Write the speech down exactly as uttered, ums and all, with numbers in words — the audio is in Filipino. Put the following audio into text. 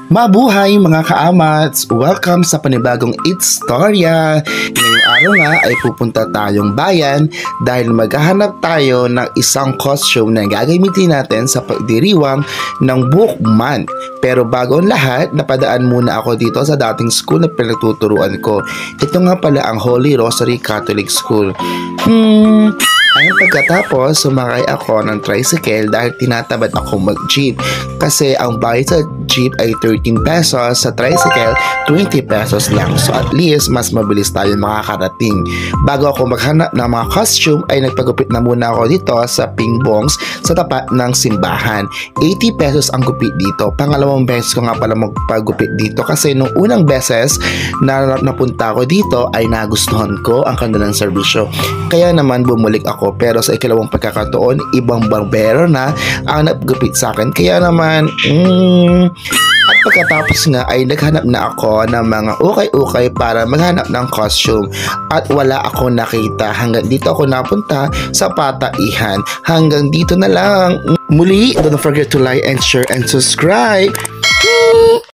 Mabuhay mga kaamats! Welcome sa panibagong Itstorya! Ngayong araw nga ay pupunta tayong bayan dahil maghahanap tayo ng isang costume na gagamitin natin sa pagdiriwang ng Book Month. Pero bago ang lahat, napadaan muna ako dito sa dating school na pinagtuturuan ko. Ito nga pala ang Holy Rosary Catholic School. Hmm... Ayun, pagkatapos, sumakay ako ng tricycle dahil tinatamad ako mag-jeep. Kasi ang bayad sa jeep ay thirteen pesos, sa tricycle, twenty pesos lang. So at least, mas mabilis tayo makakarating. Bago ako maghanap ng mga costume, ay nagpagupit na muna ako dito sa Ping Bongs sa tapat ng simbahan. eighty pesos ang gupit dito. Pangalawang beses ko nga pala magpagupit dito kasi nung unang beses na napunta ako dito ay nagustuhan ko ang kanilang serbisyo. Kaya naman bumalik ako. Pero sa ikalawang pagkakataon, ibang barbero na ang nagupit sa akin. Kaya naman, mm, at pagkatapos nga ay naghanap na ako ng mga ukay-ukay para maghanap ng costume. At wala ako nakita. Hanggang dito ako napunta sa pataihan. Hanggang dito na lang. Muli, don't forget to like and share and subscribe.